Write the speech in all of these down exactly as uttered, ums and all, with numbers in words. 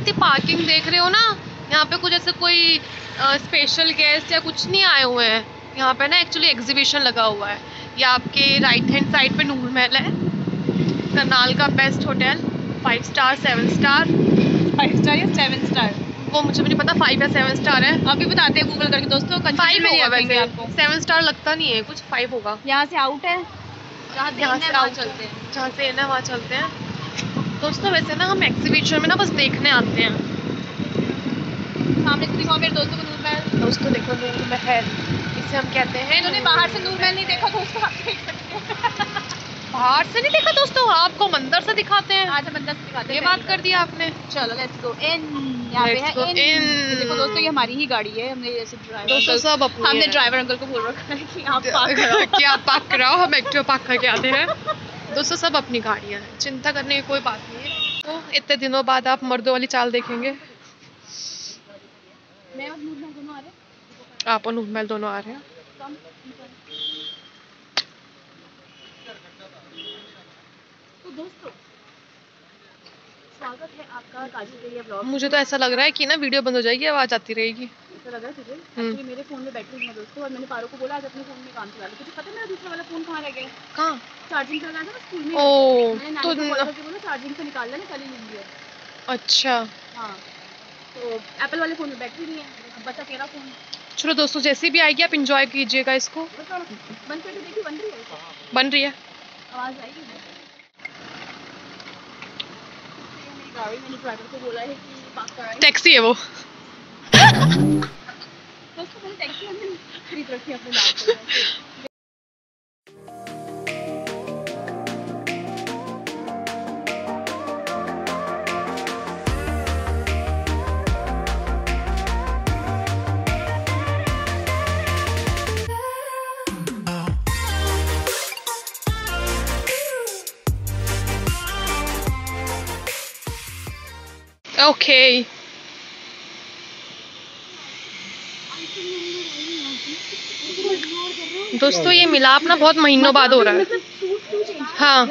इतनी पार्किंग देख रहे हो ना, यहाँ पे कुछ ऐसे कोई स्पेशल गेस्ट या कुछ नहीं आए हुए हैं। यहाँ पे ना एक्चुअली एग्जीबिशन लगा हुआ है। ये आपके राइट हैंड साइड पे नूर महल है, करनाल का best hotel, five star seven star five star या सेवन स्टार वो मुझे भी नहीं पता, फाइव या सेवन स्टार है। अभी बताते हैं गूगल करके दोस्तों। फाइव होगा वैसे, आपको सेवन स्टार लगता नहीं है, कुछ फाइव होगा। यहाँ से आउट है, यहाँ से आउट चलते हैं, जहाँ से है ना वहाँ चलते हैं। दोस्तों वैसे ना हम एग्जीबिशन में ना बस देखने आते हैं। सामने से दिखाओ मेरे दोस्तों को नूर महल। दोस्तों देखो नूर महल, इसे हम कहते हैं। इन्होंने बाहर से नूर महल नहीं देखा दोस्तों, आप देख सकते हैं। बाहर से नहीं देखा दोस्तों, आपको मंदिर से दिखाते हैं। आज मंदिर से दिखाते हैं, ये बात कर दी आपने। चलो लेट्स गो इन। यहाँ पे है इन। इन देखो दोस्तों, ये हमारी ही गाड़ी है। हमने जैसे ड्राइवर दोस्तों सब अपनी हमने है। ड्राइवर अंकल को बोल रखा है कि आप पार्क कराओ कि आप पार्क कराओ, हम एक्टिवा पार्क करके आते हैं। दोस्तों सब अपनी गाड़ियाँ हैं, चिंता करने की कोई बात नहीं है। तो इतने दिनों बाद आप मर्दों वाली चाल देखेंगे। मैं और नूर महल दोनों आ रहे हैं। आप और नूर महल दोनों आ रहे हैं। तो दोस्तों स्वागत है आपका काजू के व्लॉग। मुझे तो ऐसा लग रहा है कि ना वीडियो बंद हो जाएगी, आवाज आती रहेगी। ऐसा लग रहा है तुझे? एक्चुअली मेरे फोन में बैटरी नहीं है दोस्तों, और मैंने पारो को बोला आज अपने फोन में काम चला लो। तुझे पता है मेरा दूसरा वाला फोन कहाँ रह गया? कहाँ? चार्जिंग कर रहा था ना स्कूल में। ओह मैंने तो नानी को कॉल करके बोला चार्जिंग से निकाल लेना, कल ही लूंगी। अच्छा हाँ, तो एप्पल वाले फोन में बैटरी नहीं है, अब बचा तेरा फोन। चलो दोस्तों जैसी भी आएगी आप इंजॉय कीजिएगा इसको। बंद करके देखिए, बन रही है? बन रही है, आवाज आएगी। गाड़ी मैंने ड्राइवर को बोला है कि पार्क कराएं। टैक्सी है वो। दोस्तों मैंने टैक्सी हमने खरीद रखी है अपने नाम पे। ओके दोस्तों ये मिलाप ना बहुत महीनों बाद हो रहा है। हाँ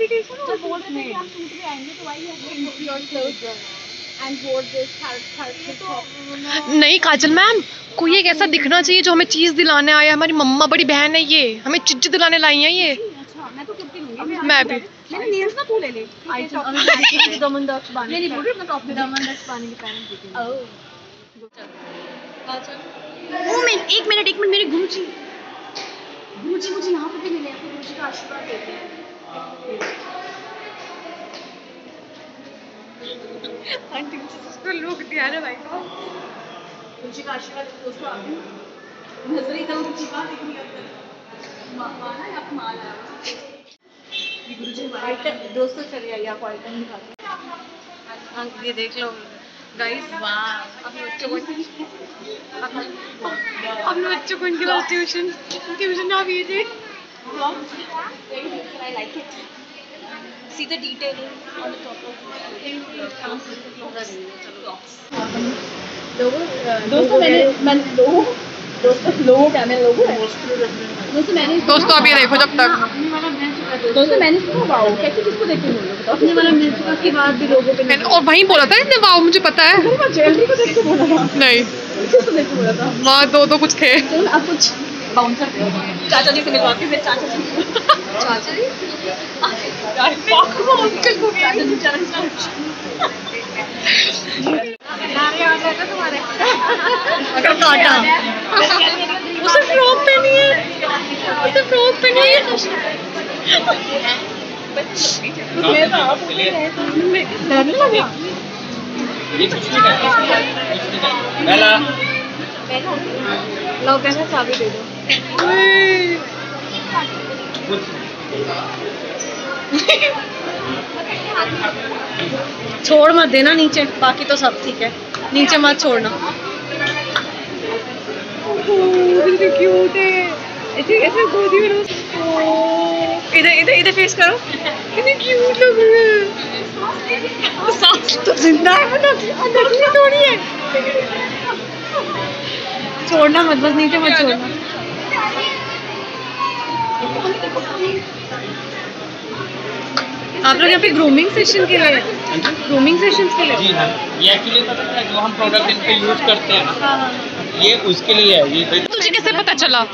नहीं काजल मैम, कोई एक ऐसा दिखना चाहिए जो हमें चीज दिलाने आया। हमारी मम्मा बड़ी बहन है ये, हमें चीज दिलाने लाई है ये। मैं तो कुर्ती लूंगी। मैं भी। मैंने नील्स ना तू ले ले। दमन दक्ष बानी। नहीं बोल रही अपना टॉप दमन दक्ष बानी की पहन के। ओह ओ मैं एक मिनट एक मिनट मेरे गुरुजी गुरुजी मुझे यहाँ पे भी मिले हैं। गुरुजी का आशीर्वाद देते हैं। आंटी को लोग दिया ना भाई को गुरुजी का आशीर्वाद दोस्तों। आपने नजर ही तो छिपा दिख रही है माना या माल आया ये गुरुजी हमारे दोस्तों। चलिए आइए आपको आइटम दिखाते हैं। ये देख लो गाइस, वाह अपने बच्चों को अपने बच्चों को इनके पास ट्यूशन ट्यूशन ना भेजे। I like it, see the detailing on the top of दोस्तों। मैंने मैंने लोगो दोस्तों लोगो क्या मैंने लोगो है दोस्तों। मैंने दोस्तों अब ये देखो जब तक दोस्तों मैंने सुना वाओ कैसे किसको देख के बोल रहे हो? अपने वाला मिल चुका के बाद भी लोगों पे मैंने और वहीं बोला था इसने वाओ, मुझे पता है। ज्वेलरी को देख के बोला था? नहीं किसको देख के बोला था? वहाँ दो दो कुछ थे। चल आप कुछ बाउंसर चाचा जी से मिलवा के फिर चाचा जी चाचा जी यार पाको अंकल को चाचा जी चाचा नारे आ गया तुम्हारे अगर काटा उसे फ्रॉक पहनी है, उसे फ्रॉक पहनी है। मैं तो आप में डर नहीं लगा। बेला लो कहना चाबी दे दो। छोड़ मत देना नीचे, बाकी तो सब ठीक है, नीचे मत छोड़ना। कितनी क्यूट है, ऐसे ऐसे गोदी में। इधर इधर इधर फेस करो, कितनी क्यूट लग रही है। सांस तो जिंदा है, नकली थोड़ी है। छोड़ना मत, बस नीचे मत छोड़ना। आप लोग यहाँ पे ग्रूमिंग सेशन के लिए, ग्रूमिंग सेशंस के लिए? जी हाँ, ये एक्चुअली पता है जो हम प्रोडक्ट इन पे यूज करते हैं ना, ये उसके लिए है। ये तुझे कैसे पता चला?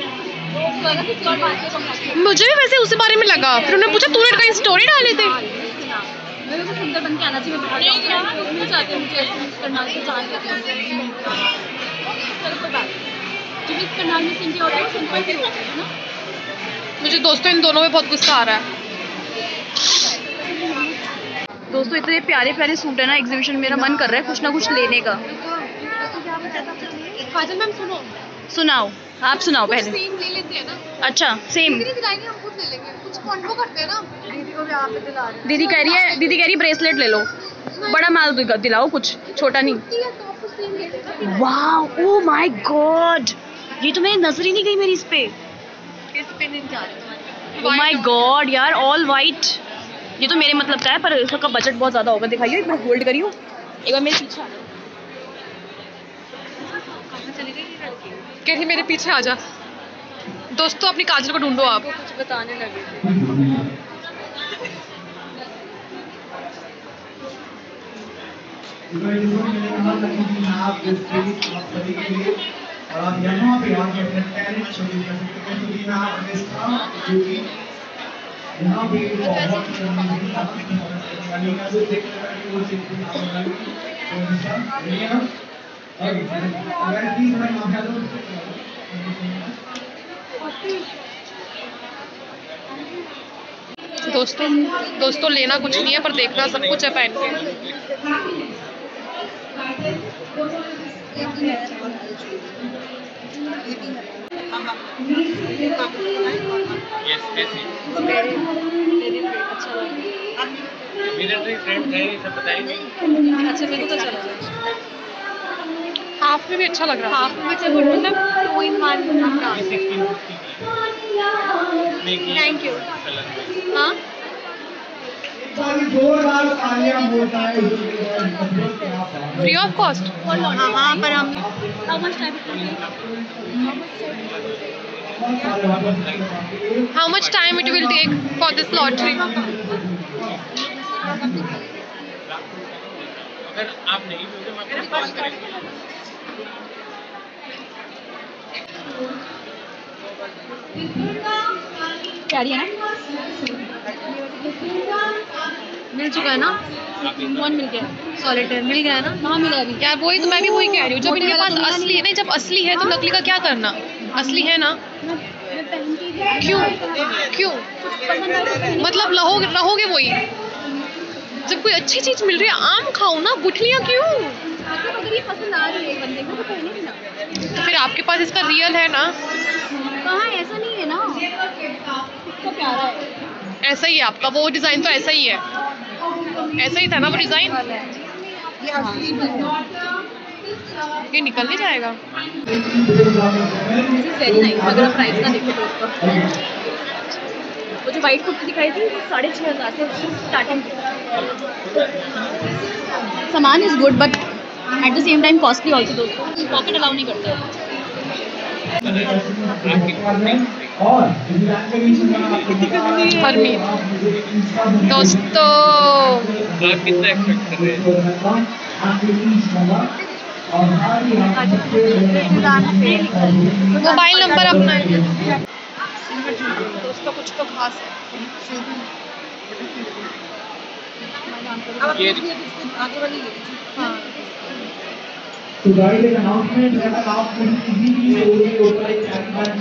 मुझे भी वैसे उसी बारे में लगा, फिर उन्होंने पूछा तूने कहीं स्टोरी डाले थे? मेरे को सुंदर बन के आना चाहिए, मैं नहीं चाहती हूँ मुझे ऐसे करनाल की जान लेते हैं। चलो कोई बात नहीं, जो इस करनाल में सिंपल हो रहा है सिंपल ही होता है ना। मुझे दोस्तों इन दोनों में बहुत गुस्सा आ रहा है। दोस्तों इतने प्यारे प्यारे सूट है ना एग्जीबिशन, मेरा मन कर रहा है कुछ ना कुछ लेने का। काजल मैम सुनो, सुनाओ, आप सुनाओ पहले। सेम ले लेते हैं ना। अच्छा सेम। दीदी दिलाएंगे, हम खुद ले लेंगे, कुछ कॉन्ट्रो करते हैं ना। दीदी को भी आप पे दिला रहे हैं। दीदी कह रही है, दीदी कह रही है ब्रेसलेट ले लो, बड़ा माल दिला- दिलाओ, कुछ छोटा नहीं। वाह, ओह माय गॉड, ये तो मेरी नजर ही नहीं गई मेरी इस पे। इस पे नहीं जा रहे। ओह माय गॉड यार, ऑल वाइट, ये तो मेरे मतलब का है, पर इसका बजट बहुत ज्यादा होगा। दिखाइए, एक बार होल्ड करियो, एक बार मेरे पीछे आ जाओ। कह रही मेरे पीछे आ जा। दोस्तों अपनी काजल को ढूंढो आप। कुछ बताने लगे थे। और यहाँ पे आप अपने टैलेंट शो कर सकते हैं। तो यहाँ अपने स्टाफ जो कि यहाँ पे बहुत वाली का जो देख रहा है वो सिर्फ नाम है तो निशा ये ना और अगर प्लीज मैं नाम है तो दोस्तों दोस्तों लेना कुछ नहीं है, पर देखना सब कुछ है पहन के। यस ऐसे अच्छा लगा। मिलिट्री फ्रेंड है, ये सब बताइए। अच्छा मेरे को तो चला हाफ में भी अच्छा लग रहा है। हाफ में चलो, मतलब two in one. Thank you. हाँ जोरदार तालियां बोलता है फ्री ऑफ कॉस्ट। हाँ हाँ, पर हम how much time how much time it will take for this lottery? अगर आप नहीं दोगे मैं आपको कॉल करेंगे। क्या रही है ना, मिल चुका है ना, वन मिल गया, सॉलिटेयर मिल गया है ना, कहाँ मिला अभी? यार वही तो मैं भी वही कह रही हूँ, जब इनके पास असली है, नहीं जब असली है तो नकली का क्या करना? असली है ना, क्यों क्यों मतलब रहोगे रहोगे वही। जब कोई अच्छी चीज मिल रही है, आम खाओ ना, गुठलियाँ क्यों? अगर ये पसंद आ रही है बंदे को तो पहने ना। तो फिर आपके पास इसका रियल है ना? कहाँ, ऐसा नहीं है ना, इसका प्यारा है। ऐसा ही है आपका, वो डिजाइन तो ऐसा ही है, ऐसा ही था ना वो डिजाइन। ये निकल नहीं जाएगा। वेरी नाइस, अगर आप प्राइस का देखो तो उसका, वो जो वाइट कुर्ती दिखाई थी वो साढ़े छः हज़ार से स्टार्टिंग। सामान is good but at the same time costly also. दोस्तों पॉकेट अलाउ नहीं करते। हरमीत दोस्तों, आप कितना एक्सपेक्ट कर रहे हैं? मोबाइल नंबर अपना है। दोस्तों कुछ तो खास है। ये हाँ तो गाइस एक अनाउंसमेंट है, अगर आप किसी भी स्टोर के ऊपर एक कैंपेन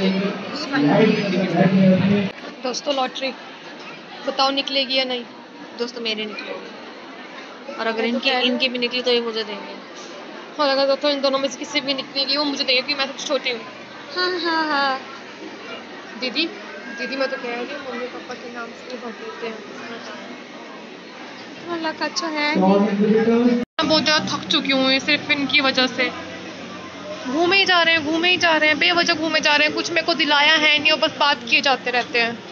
चलेंगे। दोस्तों लॉटरी बताओ निकलेगी या नहीं? दोस्तों मेरे निकलेगी, और अगर इनकी इनकी भी निकली तो ये मुझे देंगे। और अगर दोस्तों इन दोनों में से किसी भी निकलेगी वो मुझे देगी, क्योंकि मैं सबसे छोटी हूँ। हाँ हाँ हाँ, दीदी दीदी मैं तो कह रही हूँ मम्मी पापा के नाम से भर देते हैं। अल्लाह का अच्छा है। मैं बहुत ज़्यादा थक चुकी हूँ सिर्फ इनकी वजह से। घूमे ही जा रहे हैं घूमे ही जा रहे हैं बेवजह घूमे जा रहे हैं, कुछ मेरे को दिलाया है नहीं और बस बात किए जाते रहते हैं।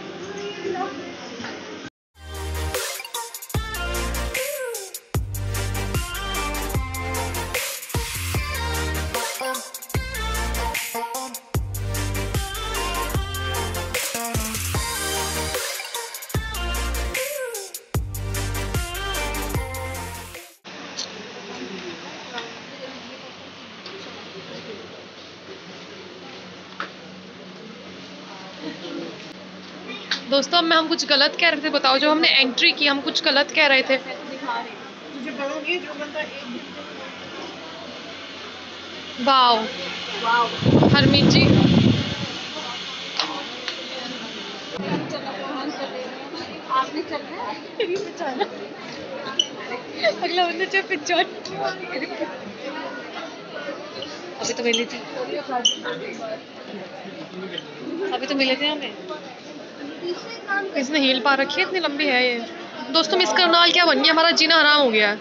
दोस्तों अब मैं हम कुछ गलत कह रहे थे, बताओ। जो हमने एंट्री की हम कुछ गलत कह रहे थे। वाओ हरमीत जी, आपने चलना है अगला बंदा चाहे पिछड़। अभी तो मिली थी अभी तो मिले थे हमें। इसने हील पा रखी है, इतनी लंबी है ये। दोस्तों मिस करनाल क्या बन गया, हमारा जीना हराम हो गया है।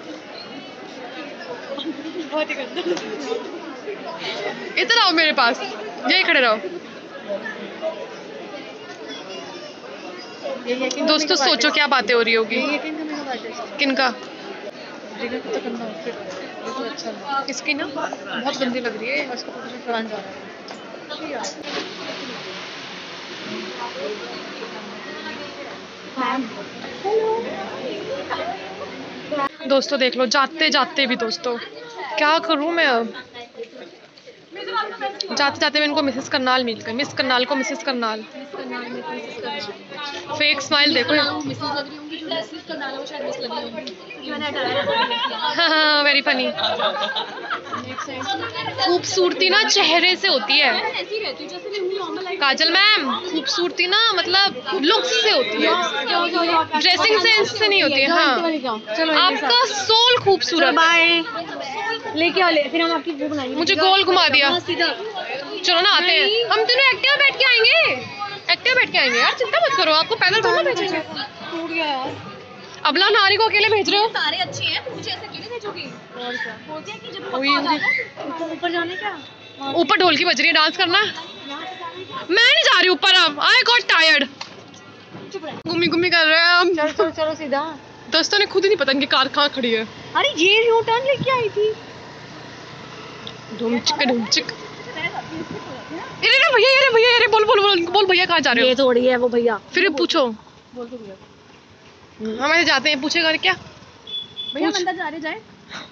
बहुत ही गंदा। इधर आओ मेरे पास, यही खड़े रहो। दोस्तों सोचो क्या बातें हो रही होगी। किनका? इसकी ना बहुत गंदी लग रही है। उसको फरान जा रहा है। दोस्तों देख लो, जाते जाते भी दोस्तों क्या करूं मैं अब। जाते जाते मैं इनको मिसेस करनाल मिल गई। मिस करनाल को मिसेस करनाल। फेक स्माइल देखो। हाँ वेरी फनी। खूबसूरती ना चेहरे से होती है काजल मैम। खूबसूरती ना मतलब लुक्स से होती है, ड्रेसिंग सेंस से नहीं होती है। हाँ आपका सोल खूबसूरत। बाय लेके आ ले, फिर हम आपकी वो बनाएंगे। मुझे गोल घुमा दिया। चलो ना आते हैं हम तीनों। एक्टिवा बैठ के आएंगे, एक्टिवा बैठ के आएंगे यार, चिंता मत करो। आपको पैदल थोड़ा भेजेंगे। टूट गया यार। अबला नारी को अकेले भेज रहे हो। सारे अच्छे हैं, मुझे ऐसे अकेले भेजोगे? और क्या बोलते हैं कि जब ऊपर ऊपर जाने क्या? ऊपर ढोलकी बज रही है, डांस करना। मैं नहीं जा रही ऊपर अब। I got tired. घूमी घूमी कर रहे हैं हम। चलो चलो चलो सीधा। दोस्तों ने खुद ही नहीं पता इनकी कार कहाँ खड़ी है। अरे ये यू टर्न लेके आई थी। ढूम चिक ढूम चिक। अरे रे भैया, अरे भैया, अरे बोल बोल बोल बोल भैया कहाँ जा रहे हो? ये थोड़ी है वो भैया। फिर पूछो। बोल तो भैया। हम ऐसे जाते हैं, पूछेगा क्या? भैया अंदर जा रहे जाए।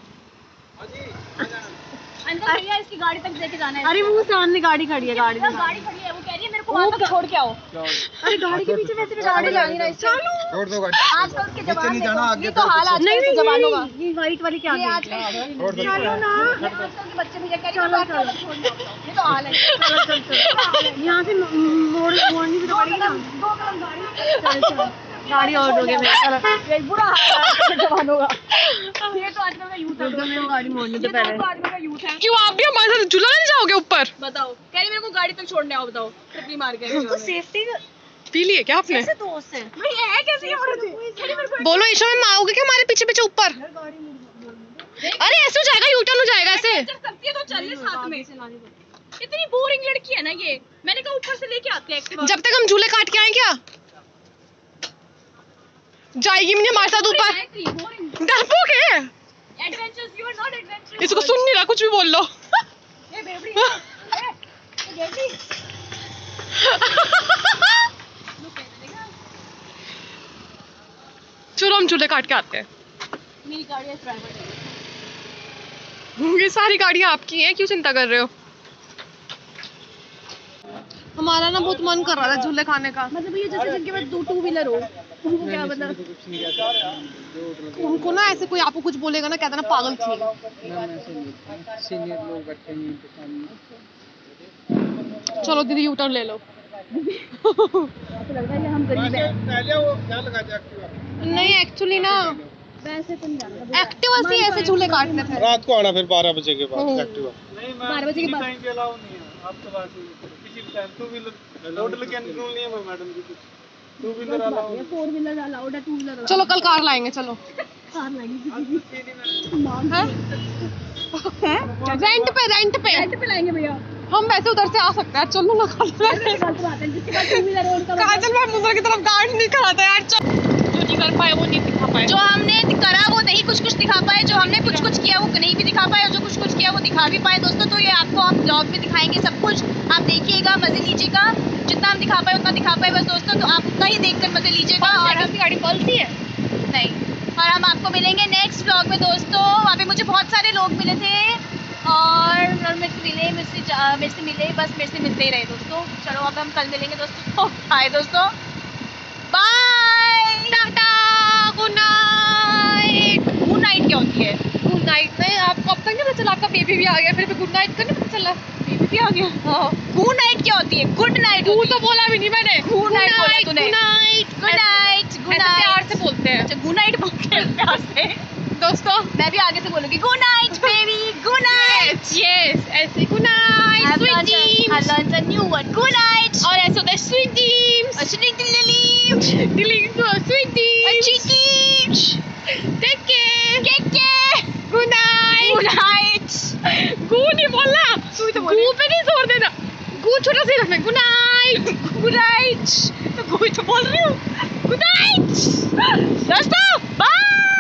अंदर भैया इसकी गाड़ी तक लेके जाना है। अरे वो सामने गाड़ी खड़ी है। गाड़ी गाड़ी खड़ी है, वो कह रही है मेरे को वहां तक छोड़ के आओ। अरे गाड़ी के पीछे वैसे भी गाड़ी लगी ना। चलो छोड़ दो गाड़ी। आजकल के जमाने में आगे तो हाल आजकल के जमानों का। ये वाइट वाली क्या है? चलो ना, आजकल के बच्चे भी ये कह रहे हैं छोड़ दो। ये तो हाल है। चलो चल चल यहां से मोड़ मोड़नी भी तो पड़ेगी ना। दो कदम गाड़ी। चल चल गाड़ी और दोगे भैया। ये बुरा हाल है जवानों का। ये तो आजकल का यूथ है। वो गाड़ी मोड़ने से पहले आजकल का यूथ है। क्यों आप भी हमारे साथ झूला नहीं जाओगे ऊपर? बताओ, कह रही मेरे को गाड़ी तक छोड़ने आओ। बताओ ट्रिपली मार के। तो सेफ्टी पी लिए क्या आपने? कैसे दोस्त है भाई? है कैसे ये औरत? बोलो ईशा में आओगे क्या हमारे पीछे पीछे ऊपर? अरे ऐसे हो जाएगा, यू टर्न हो जाएगा ऐसे। जब करती है तो चल ले साथ में। इतनी बोरिंग लड़की है ना ये। मैंने कहा ऊपर से लेके आते हैं। जब तक हम झूले काट के आए क्या जाएगी नहीं हमारे साथ ऊपर? डरपोक है। Adventures you are not adventurous. इसको सुन नहीं रहा, कुछ भी बोल लो। ए बेबड़ी ए बेबड़ी। चलो हम झूले काट के आते हैं। मेरी गाड़ी है ड्राइवर। ये सारी गाड़ियाँ आपकी हैं, क्यों चिंता कर रहे हो? हमारा ना बहुत मन कर रहा था झूले खाने का। मतलब ये जैसे जिनके पास दो टू व्हीलर हो उनको क्या मतलब? उनको ना ऐसे कोई आपको कुछ बोलेगा ना, कहता ना पागल थी। सीनियर लोग बैठे हैं इनके सामने। चलो दीदी यू टर्न ले लो। तो लग रहा है हम गरीब हैं। पहले वो क्या लगा दिया एक्टिवा? नहीं एक्चुअली ना वैसे तो नहीं जाना। एक्टिवा से ऐसे झूले काटने थे। रात को आना फिर बारह बजे के बाद एक्टिवा। नहीं बारह बजे के बाद टाइम पे अलाउ नहीं है। आपके पास किसी भी टाइम टू व्हीलर होटल के रूल नहीं है मैडम जी। कुछ टू व्हीलर अलाउ है, फोर व्हीलर अलाउड है, टू व्हीलर चलो कल कार लाएंगे। चलो कार लाएंगे। रेंट पे रेंट पे रेंट पे लाएंगे भैया। हम वैसे उधर से आ सकते हैं। चलो ना काजल मैं उधर की तरफ गाड़ी नहीं कराता यार। चल जो नहीं कर पाए वो नहीं दिखा पाए। जो हमने करा वो नहीं कुछ कुछ दिखा पाए। जो हमने कुछ कुछ किया वो नहीं भी दिखा पाए। और जो कुछ कुछ किया वो दिखा भी पाए। दोस्तों तो ये आपको हम ब्लॉग में दिखाएंगे सब कुछ। आप देखिएगा, मजे लीजिएगा। जितना हम दिखा पाए उतना दिखा पाए बस दोस्तों। तो आप उतना ही देखकर मजे लीजिएगा। और आपकी गाड़ी पलती है नहीं। और हम आपको मिलेंगे नेक्स्ट ब्लॉग में दोस्तों। वहाँ पे मुझे बहुत सारे लोग मिले थे और और मेरे से मिले मेरे से जा- मेरे से मिले बस मेरे से मिलते ही रहे दोस्तों। चलो अब हम कल मिलेंगे दोस्तों। बाय दोस्तों, bye, tata, good night. Good night क्या होती है? गुड नाइट नहीं, आपको अब तक नहीं पता चला? आपका बेबी भी आ गया, फिर भी गुड नाइट का नहीं पता चला? बेबी भी आ गया। हाँ, गुड नाइट क्या होती है? गुड नाइट तू तो बोला भी नहीं मैंने। Good night बोला तूने। Good night, good night, good ऐसे प्यार नाइट से बोलते हैं अच्छा गुड नाइट बोलते हैं प्यार से। दोस्तों। मैं भी आगे से बोलूंगी good night baby, good night. Yes, ऐसे good night, I've sweet learned a- I dreams. learned a new word. Good night. और ऐसे होता है sweet dreams. Achhi lily. Delete दो sweet dreams. Achhi take care. Take care. Good night. Good night. गू नहीं बोलना, तू ही तो बोल रही गू पे नहीं जोर देना, गू छोटा सा ही रखना। Good night. Good night. तो कोई तो बोल रही हूँ। Good night. दोस्तों, bye.